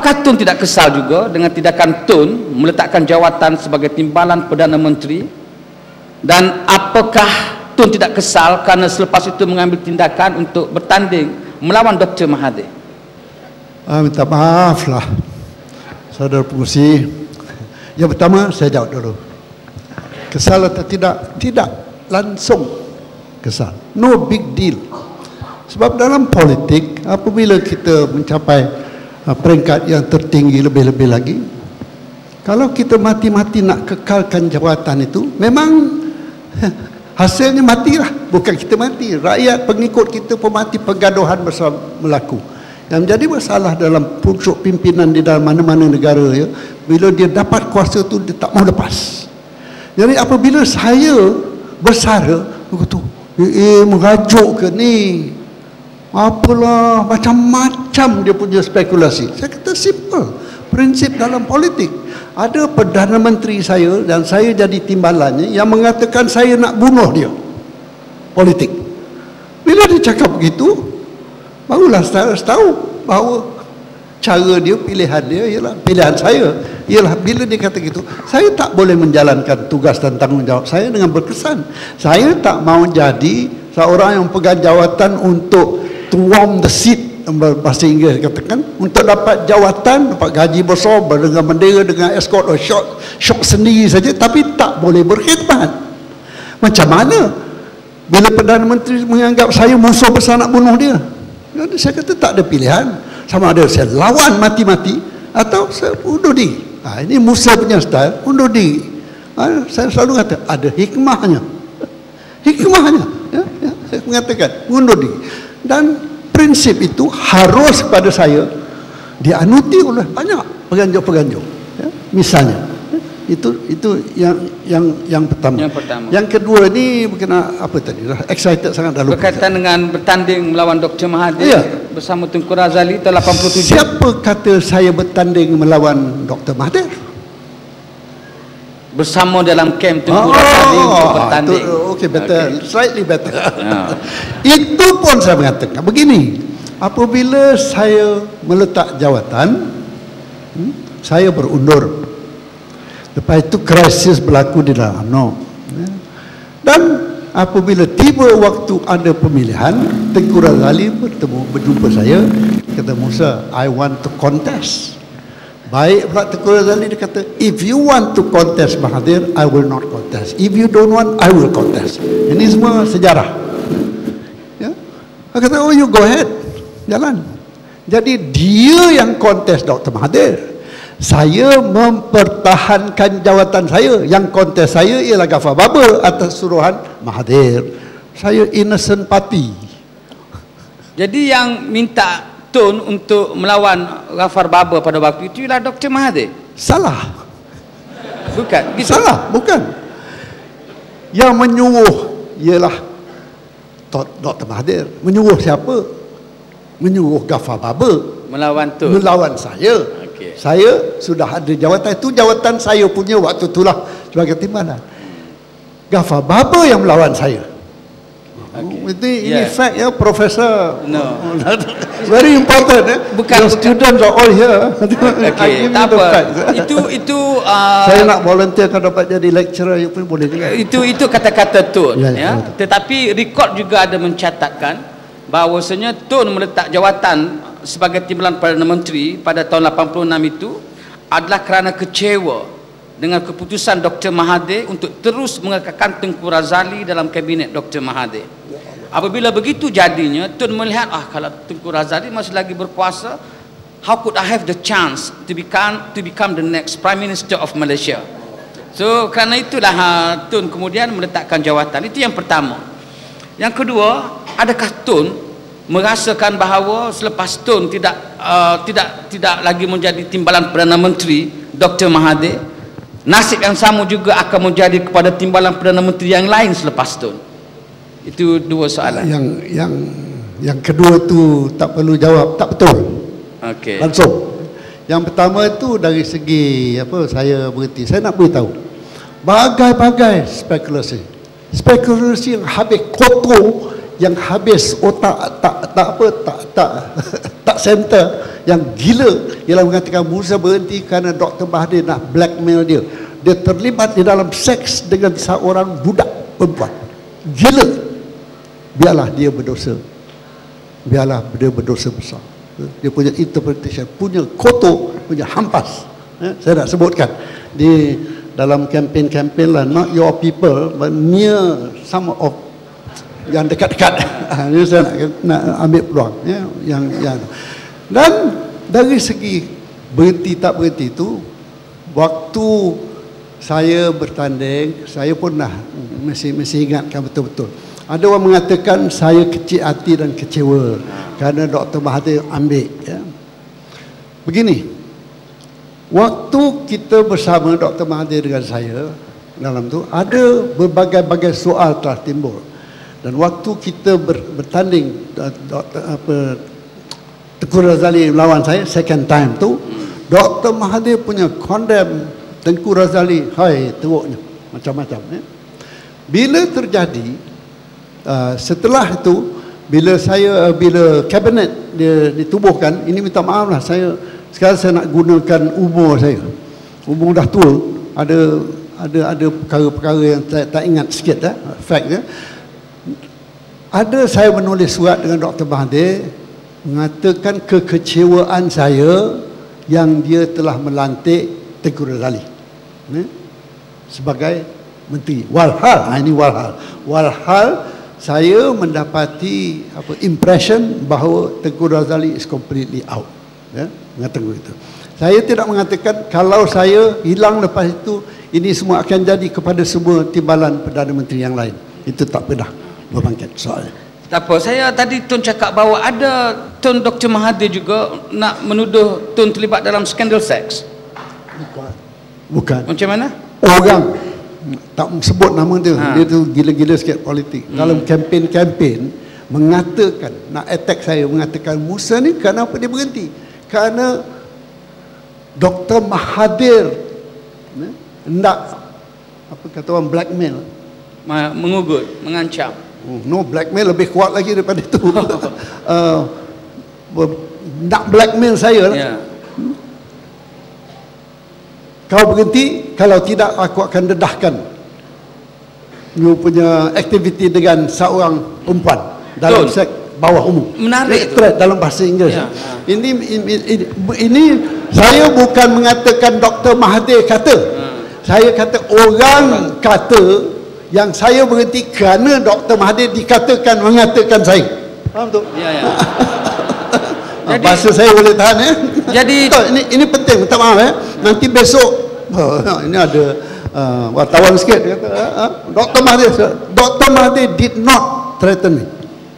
apakah Tun tidak kesal juga dengan tindakan Tun meletakkan jawatan sebagai timbalan Perdana Menteri? Dan apakah Tun tidak kesal kerana selepas itu mengambil tindakan untuk bertanding melawan Dr. Mahathir? Minta maaf lah, saudara pengurusi. Yang pertama saya jawab dulu. Kesal atau tidak? Tidak langsung kesal. No big deal. Sebab dalam politik, apabila kita mencapai peringkat yang tertinggi lebih-lebih lagi, kalau kita mati-mati nak kekalkan jawatan itu, memang hasilnya matilah. Bukan kita mati, rakyat pengikut kita pun mati, pergaduhan besar berlaku. Yang menjadi masalah dalam pucuk pimpinan di dalam mana-mana negara, ya, bila dia dapat kuasa tu dia tak mau lepas. Jadi apabila saya bersara, begitu, mengajuk ke ni, apalah, macam-macam dia punya spekulasi. Saya kata simple, prinsip dalam politik. Ada Perdana Menteri saya dan saya jadi timbalannya yang mengatakan saya nak bunuh dia. Politik. Bila dia cakap begitu, barulah saya tahu bahawa cara dia, pilihan dia ialah pilihan saya. Ialah bila dia kata gitu, saya tak boleh menjalankan tugas dan tanggungjawab saya dengan berkesan. Saya tak mau jadi seorang yang pegang jawatan untuk to warm the seat, bahasa Inggeris katakan, untuk dapat jawatan, dapat gaji besar dengan bendera, dengan escort atau shot sendiri saja, tapi tak boleh berkhidmat. Macam mana bila Perdana Menteri menganggap saya musuh besar nak bunuh dia? Jadi saya kata tak ada pilihan, sama ada saya lawan mati-mati atau saya undur diri. Ini Musa punya style, undur diri. Saya selalu kata ada hikmahnya. Hikmahnya, ya, saya mengatakan undur diri. Dan prinsip itu harus kepada saya dianuti oleh banyak penganjur-penganjur, ya, misalnya, itu yang pertama. Yang kedua ni berkenaan apa tadi? Excited sangat dalam berkaitan dengan bertanding melawan Dr. Mahathir, ya, bersama Tunku Razali tahun 87. Siapa kata saya bertanding melawan Dr. Mahathir? Bersama dalam kamp Tunku Razali untuk bertanding. Okey, better, slightly better. Itu pun saya mengatakan begini, apabila saya meletak jawatan, saya berundur. Lepas itu krisis berlaku di dalam UMNO. Dan apabila tiba waktu ada pemilihan, Tengku Razali berjumpa saya, kata, Musa, I want to contest. Baik pula Tengku Razali, dia kata, if you want to contest Mahathir, I will not contest. If you don't want, I will contest. Ini semua sejarah. Ya? Dia kata, oh, you go ahead, jalan. Jadi dia yang contest Dr. Mahathir. Saya mempertahankan jawatan saya. Yang kontes saya ialah Ghaffar Babur atas suruhan Mahathir. Saya innocent party. Jadi yang minta Tun untuk melawan Ghaffar Babur pada waktu itu ialah Dr. Mahathir? Salah. Bukan? Gitu? Salah, bukan. Yang menyuruh ialah Dr. Mahathir. Menyuruh siapa? Menyuruh Ghaffar Babur melawan Tun? Melawan saya. Saya sudah ada jawatan itu, jawatan saya punya waktu itulah sebagai timbalan. Ghaffar Babur yang melawan saya. Itu in fact, ya, Profesor. No. Very important. Bukan. Your students are all here. Okay. Tak apa. Itu saya nak volunteer kalau dapat jadi lecturer, you pun boleh juga. Itu kata-kata Tun. Ya. Tetapi rekod juga ada mencatatkan bahawasanya Tun meletak jawatan sebagai timbalan Perdana Menteri pada tahun 86 itu adalah kerana kecewa dengan keputusan Dr. Mahathir untuk terus mengekalkan Tengku Razali dalam kabinet Dr. Mahathir. Apabila begitu jadinya, Tun melihat, kalau Tengku Razali masih lagi berkuasa, how could I have the chance to become the next Prime Minister of Malaysia? So kerana itulah Tun kemudian meletakkan jawatan. Itu yang pertama. Yang kedua, adakah Tun merasakan bahawa selepas Tun tidak lagi menjadi timbalan Perdana Menteri Dr. Mahathir, nasib yang sama juga akan menjadi kepada timbalan Perdana Menteri yang lain selepas Tun? Itu dua soalan. Yang kedua tu tak perlu jawab, tak betul. Okey. Langsung. Yang pertama itu dari segi apa, saya berhenti. Saya nak beritahu bagai-bagai spekulasi yang habis kotor yang habis otak tak center, yang gila ialah mengatakan Musa berhenti kerana Dr. Mahathir nak blackmail dia. Dia terlibat di dalam seks dengan seorang budak perempuan. Gila. Biarlah dia berdosa. Biarlah dia berdosa besar. Dia punya interpretation, punya kotor, punya hampas. Saya nak sebutkan di dalam kempen-kempen lah, not your people but near some of yang dekat-dekat. Ini saya nak ambil peluang yang dan dari segi berhenti tak berhenti itu, waktu saya bertanding, saya pun dah mesti ingatkan betul-betul. Ada orang mengatakan saya kecil hati dan kecewa kerana Dr. Mahathir ambil. Begini, waktu kita bersama Dr. Mahathir dengan saya dalam tu, ada berbagai-bagai soal telah timbul. Dan waktu kita bertanding, Tengku Razali lawan saya second time tu, Dr. Mahathir punya condemn Tengku Razali, hai teruknya, macam-macam. Bila terjadi, setelah itu, bila kabinet ditubuhkan, ini minta maaf lah, sekarang saya nak gunakan umur saya. Umur dah tua, ada perkara-perkara yang tak ingat sikit fact dia. Ada saya menulis surat dengan Dr. Mahathir mengatakan kekecewaan saya yang dia telah melantik Tengku Razali sebagai menteri. Walhal saya mendapati impression bahawa Tengku Razali is completely out. Mengatakan begitu. Saya tidak mengatakan kalau saya hilang lepas itu, ini semua akan jadi kepada semua timbalan Perdana Menteri yang lain. Itu tak pernah berbangkit soalnya. Tak apa, saya tadi Tun cakap bahawa ada Tun Dr. Mahathir juga nak menuduh Tun terlibat dalam skandal seks. Bukan. Macam mana? Orang tak sebut nama dia. Dia tu gila-gila sikit politik. Dalam kempen-kempen mengatakan, nak attack saya, mengatakan Musa ni kenapa dia berhenti? Kerana Dr. Mahathir hendak, apa kata orang, blackmail, mengugut, mengancam. No, blackmail lebih kuat lagi daripada itu. Nak blackmail saya lah. Kau berhenti, kalau tidak aku akan dedahkan you punya aktiviti dengan seorang perempuan dalam seks bawah umur. Menarik dalam bahasa Inggeris. Ini saya bukan mengatakan Dr. Mahathir kata. Saya kata orang kata yang saya berhenti kerana Dr. Mahathir mengatakan saya. Faham tu? Jadi, bahasa saya boleh tahan Jadi ini penting, minta maaf Nanti besok ini ada wartawan sikit dia kata Dr. Mahathir did not threaten me.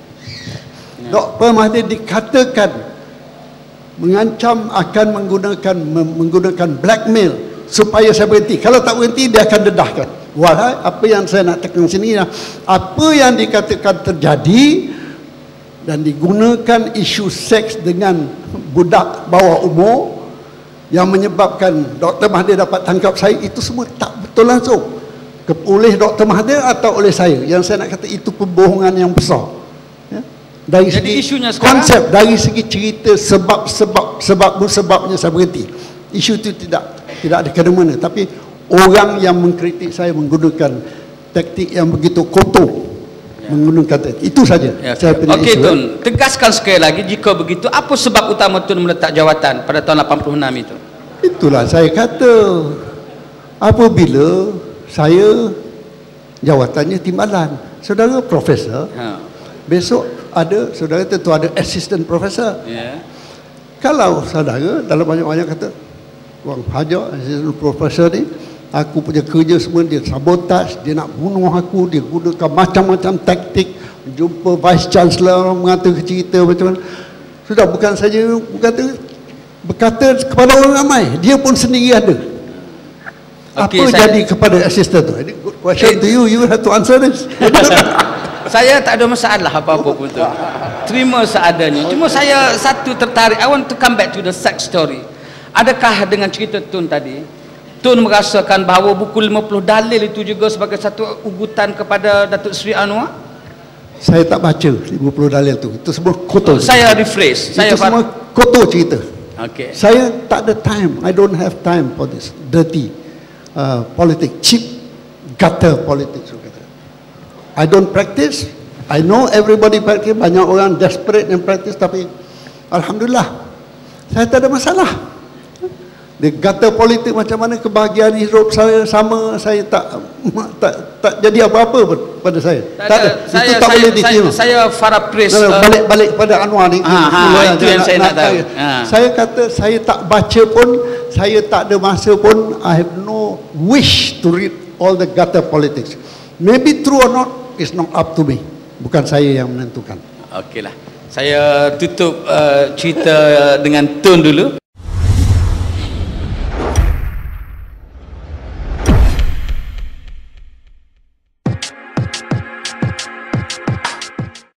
Dr. Mahathir dikatakan mengancam akan menggunakan blackmail supaya saya berhenti. Kalau tak berhenti dia akan dedahkan. Wahai, apa yang saya nak tekan sini, apa yang dikatakan terjadi dan digunakan isu seks dengan budak bawah umur yang menyebabkan Dr. Mahathir dapat tangkap saya, itu semua tak betul langsung oleh Dr. Mahathir atau oleh saya. Yang saya nak kata itu pembohongan yang besar. Dari segi konsep, dari segi cerita sebabnya saya berhenti. Isu itu tidak ada kena-mena, tapi orang yang mengkritik saya menggunakan taktik yang begitu kotor, menggunakan taktik. Itu saja. Okey Tun, tegaskan sekali lagi, jika begitu apa sebab utama Tun meletak jawatan pada tahun 86 itu? Itulah saya kata, apabila saya jawatannya timbalan, saudara profesor, besok ada saudara tentu ada assistant profesor. Kalau saudara dalam banyak-banyak kata Wang Hajar assistant profesor ni, aku punya kerja semua dia sabotaj, dia nak bunuh aku, dia gunakan macam-macam taktik, jumpa vice chancellor mengatakan cerita macam mana. Sudah, bukan saja berkata kepada orang ramai, dia pun sendiri ada. Apa jadi kepada assistant tu? Ini good question to you, you have to answer this. Saya tak ada masalah apa-apa pun tu. Terima seadanya. Cuma saya satu tertarik, I want to come back to the sex story. Adakah dengan cerita Tun tadi, Tun merasakan bahawa buku 50 dalil itu juga sebagai satu ugutan kepada Datuk Seri Anwar? Saya tak baca 50 dalil tu. Itu semua kotor. Saya rephrase. Itu semua kotor cerita. Okay. Saya tak ada time. I don't have time for this dirty politics, cheap gutter politics. I don't practice. I know everybody practice. Banyak orang desperate yang practice, tapi alhamdulillah saya tak ada masalah. Di gutter politik macam mana kebahagiaan hidup saya sama, saya tak jadi apa-apa pada saya. Tak ada. Itu tak boleh diterima. Saya paraphrase. Balik pada Anwar ni. Itu yang saya nak tahu. Saya kata saya tak baca pun, saya tak ada masa pun. I have no wish to read all the gutter politics. Maybe true or not, it's not up to me. Bukan saya yang menentukan. Okeylah. Saya tutup cerita dengan tone dulu.